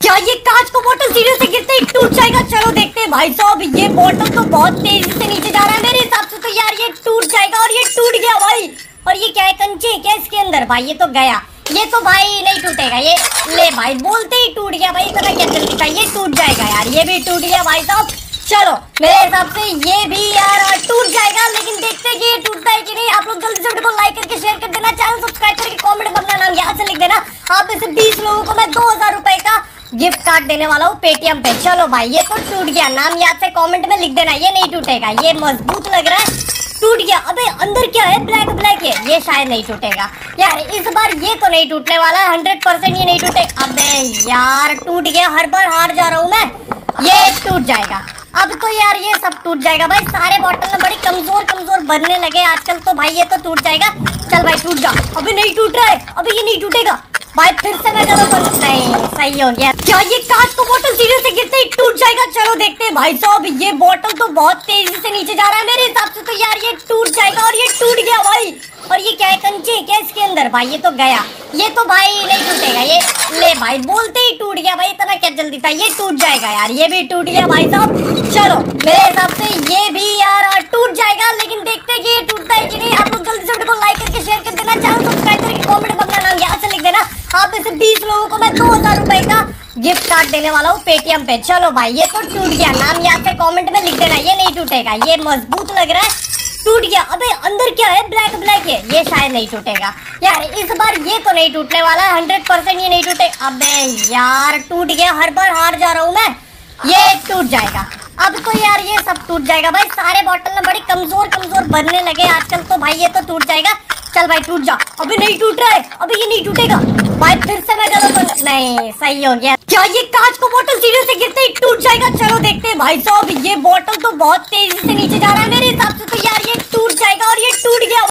क्या ये कांच को बोतल सीढ़ी से गिरते ही टूट जाएगा? चलो देखते हैं भाई साहब, ये बोतल तो बहुत तेजी से नीचे जा रहा है। मेरे हिसाब से तो यार ये टूट जाएगा, और ये टूट गया भाई। और ये क्या है, कंचे क्या इसके अंदर? भाई ये तो गया, ये तो भाई नहीं टूटेगा ये। ले भाई, बोलते ही टूट गया भाई, इतना क्या जल्दी था, ये टूट जाएगा यार, ये भी टूट गया भाई साहब। चलो मेरे हिसाब से ये भी यार टूट जाएगा, लेकिन देखते हैं कि ये टूटता है कि नहीं। आप लोग जल्दी से वीडियो को लाइक करके शेयर कर देना, चैनल सब्सक्राइब करके कमेंट में अपना नाम यहाँ से लिख देना। आप में से 20 लोगों को मैं 2000 रुपए का गिफ्ट कार्ड देने वाला हूँ पेटीएम पे। चलो भाई ये तो टूट गया, नाम याद से कमेंट में लिख देना। ये नहीं टूटेगा, ये मजबूत लग रहा है, टूट गया। अबे अंदर क्या है, ब्लैक ब्लैक है, ये शायद नहीं टूटेगा यार। इस बार ये तो नहीं टूटने वाला है, 100% ये नहीं टूटेगा। अबे यार टूट गया, हर बार हार जा रहा हूँ मैं। ये टूट जाएगा, अब तो यार ये सब टूट जाएगा भाई। सारे बॉटल में बड़ी कमजोर कमजोर बनने लगे आजकल तो भाई, ये तो टूट जाएगा। चल भाई टूट जा। अभी नहीं टूट रहा है, अभी ये नहीं टूटेगा भाई, फिर से मैं करूँ तो नहीं, सही हो गया। क्या ये कांच को बोतल सीढ़ी से गिरते ही टूट जाएगा? चलो देखते हैं भाई साहब, ये बोतल तो बहुत तेजी से नीचे जा रहा है। मेरे हिसाब से तो यार ये टूट जाएगा, और ये टूट गया भाई। और ये क्या है, कंचे क्या इसके अंदर? भाई ये तो गया, ये तो भाई नहीं टूटेगा ये। ले भाई, बोलते ही टूट गया भाई, इतना क्या जल्दी था, ये टूट जाएगा यार, ये भी टूट गया भाई साहब। चलो मेरे हिसाब से ये भी यार टूट जाएगा, लेकिन देखते हैं कि ये टूटता है कि नहीं। आप लोग जल्दी से वीडियो को लाइक करके शेयर कर देना, चैनल सब्सक्राइब करके कमेंट में अपना नाम यहाँ से लिख देना। आप में से 20 लोगों को मैं 2000 रुपए का गिफ्ट कार्ड देने वाला हूँ पेटीएम पे। चलो भाई ये तो टूट गया, नाम यहाँ से कमेंट में लिख देना। ये नहीं टूटेगा, ये मजबूत लग रहा है, टूट गया। अबे अंदर क्या है, ब्लैक ब्लैक है, ये शायद नहीं टूटेगा यार। इस बार ये तो नहीं टूटने वाला है, 100% ये नहीं टूटेगा। अबे यार टूट गया, हर बार हार जा रहा हूँ मैं। ये टूट जाएगा, अब तो यार ये सब टूट जाएगा भाई। सारे बॉटल में बड़ी कमजोर कमजोर बनने लगे आजकल तो भाई, ये तो टूट जाएगा। चल भाई टूट जा। अभी नहीं टूट रहा है, अभी ये नहीं टूटेगा भाई, फिर से मैं करूँ तो नहीं, सही हो गया। क्या ये कांच को बोतल सीढ़ी से गिरते ही टूट जाएगा? चलो देखते हैं भाई साहब, ये बोतल तो बहुत तेजी से नीचे जा रहा है। मेरे